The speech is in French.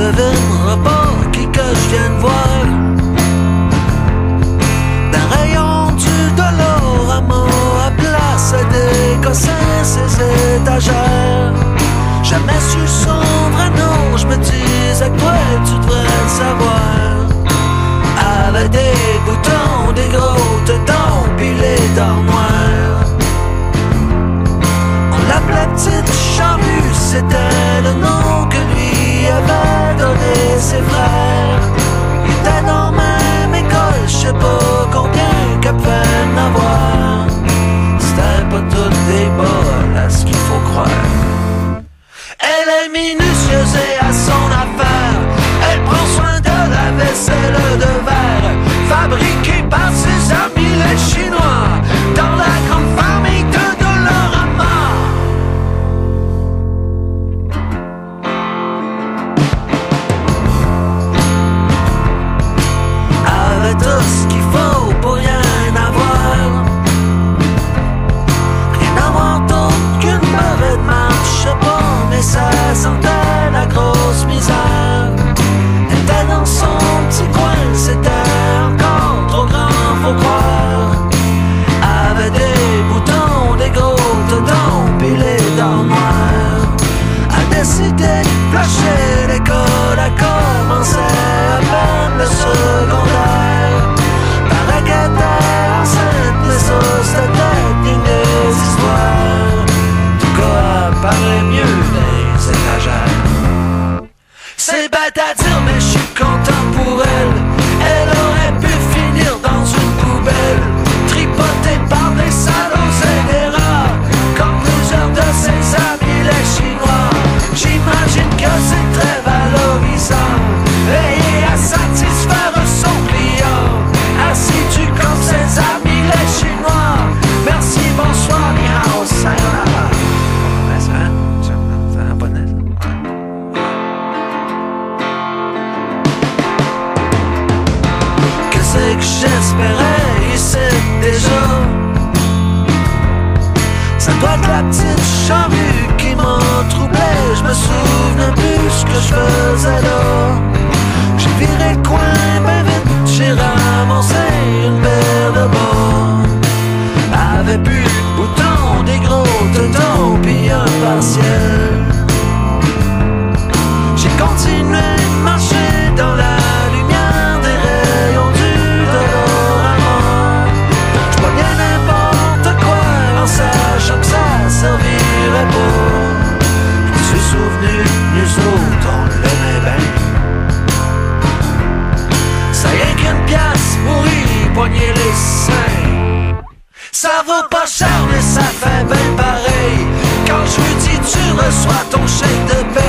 devineras pas qui que je viens de voir. D'un rayon du Dolorama à place des cossins ses étagères. Jamais su son vrai nom, je me disais que toi tu devrais le savoir. Avec des boutons, des gros tétons, pis les dents noires. On l'appelait Petite Charrue, c'était le nom que lui avait donné ses frères. Il était dans même école, je sais pas combien qu'elle pouvait en avoir. C'était pas toutes des bols à ce qu'il faut croire. Elle est minutieuse et à son affaire. Elle prend soin de la vaisselle de verre fabriquée par ses amis les Chinois dans la grande famille de Dolorama. Avec tout ce qu'il faut pour rien avoir. Rien avoir d'autre qu'une mauvaise marche, je sais pas, mais ça sentait la grosse misère. Elle était dans son petit coin, c'était encore trop grand, faut croire. Avec des boutons, des gros tétons, pis les dents noires. A décidé de flasher l'école, a commencé à peine le secondaire. Paraît qu'elle était enceinte, mais ça c'était des histoires. Tout cas, paraît mieux des étagères. C'est bête à dire, mais je suis content pour elle. Elle aurait pu finir dans une poubelle, tripotée par des salauds et des rats, comme plusieurs de ses amis les Chinois. J'imagine que c'est très valorisant, veiller à satisfaire son client, assidu comme ses amis les Chinois. Merci, bonsoir, ni hao, sayonara. C'est un bonnet, ça? C'est que j'espérais ici déjà. Ça doit être la petite charrue qui m'en troublait. Je me souviens plus ce que je faisais là. J'ai viré le coin ben vite, j'ai ramassé une paire de bas. Avait plus de boutons, des gros tétons, pis un partiel. J'ai continué de marcher dans la lumière des rayons du Dolorama. J'voyais n'importe quoi en sachant que ça servirait pas. Je me suis souvenu, nous autres on l'aimait bien. Ça rien qu'une pièce pour y poigner les seins. Ça vaut pas cher mais ça fait bien pareil. Quand je lui dis tu reçois ton chèque de paie,